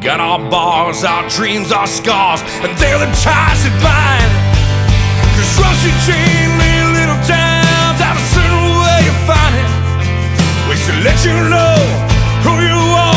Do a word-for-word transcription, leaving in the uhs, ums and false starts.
got our bars, our dreams, our scars, and they're the ties that bind. Cause Russia chain made little towns out a certain way you find it. We should let you know who you are.